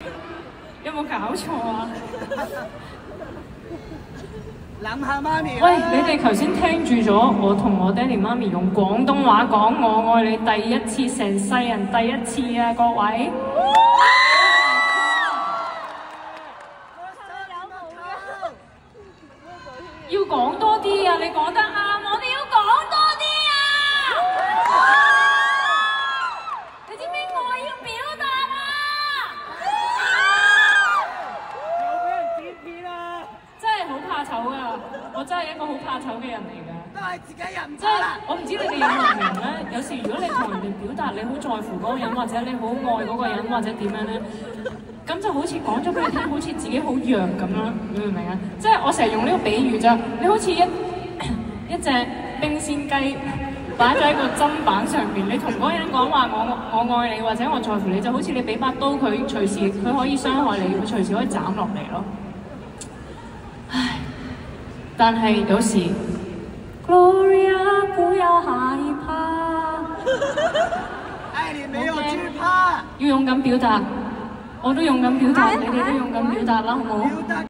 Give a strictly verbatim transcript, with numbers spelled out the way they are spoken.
有冇搞錯啊？ 諗下媽咪。 喂，你哋頭先聽住咗我同我爹哋媽咪用廣東話講我愛你第一次，成世人第一次啊，各位！要講多啲啊！你講得啱，我哋要講多啲啊！你知唔知我要表達啊？ 又俾人剪片啦！ 真係好怕醜㗎，我真係一個好怕醜嘅人嚟㗎。 都係自己人唔即係我唔知你哋有冇明咧？有時如果你同人哋表達你好在乎嗰個人，或者你好愛嗰個人，或者點樣咧？咁就好似講咗俾你聽，好似自己好弱咁樣，你明唔明啊？即係我成日用呢個比喻啫，你好似一一隻冰鮮雞擺咗喺個砧板上邊，你同嗰個人講話我我愛你或者我在乎你，就好似你俾把刀佢，隨時佢可以傷害你，佢隨時可以斬落嚟咯。唉，但係有時 Gloria 不要害怕， 愛你沒有懼怕， 要勇敢表達。我都勇敢表達，你哋都勇敢表達啦，好冇？